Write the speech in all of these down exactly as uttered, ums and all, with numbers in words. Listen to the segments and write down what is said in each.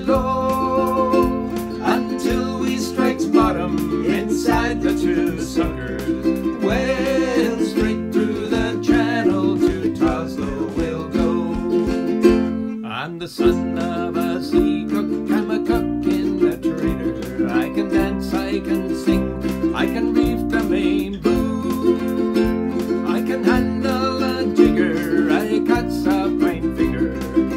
below, until we strikes bottom inside the two suckers. Well, straight through the channel to Toslow we'll go. I'm the son of a sea cook, I'm a cook in a trader. I can dance, I can sing, I can reef the main boom. I can handle a jigger, I cuts a fine figure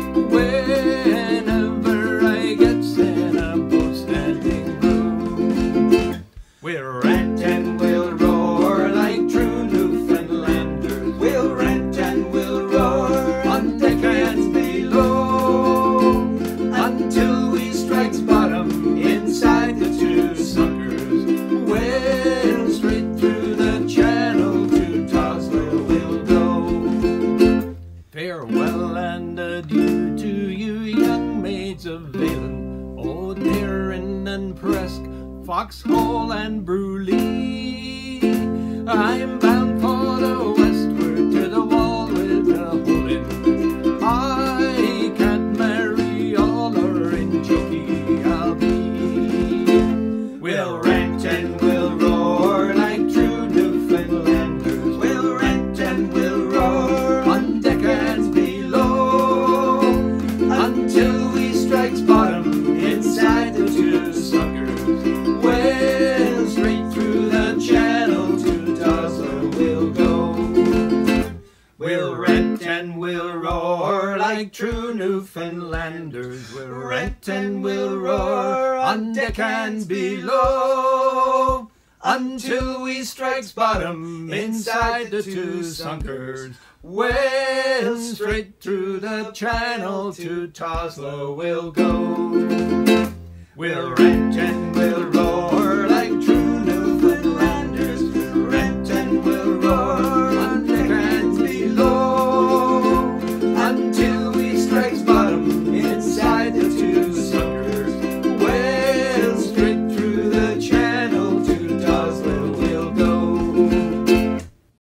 whenever I gets in a boat standing room. We'll rant and we'll roar like true Newfoundlanders. We'll rant and we'll roar on deck and below, until we strikes bottom inside the two suckers. Well, straight through the channel to Toslow we'll go. Farewell and adieu to you young maids of Valen, Old Erin and Presk, Foxhole and Bruley. I'm bound for the westward to the wall with the hole in. I can't marry all or in jokey I'll be. We'll rant and we'll roar like true Newfoundlanders. We'll rant and we'll roar on deck and below, until we strikes bottom inside the two suckers. Well, straight through the channel to Toslow we'll go. We'll rant and we'll roar like true Newfoundlanders. We'll rant and we'll roar on deck and below, until we strikes bottom inside the two sunkers. Well, straight through the channel to Toslow we'll go. We'll rant and we'll roar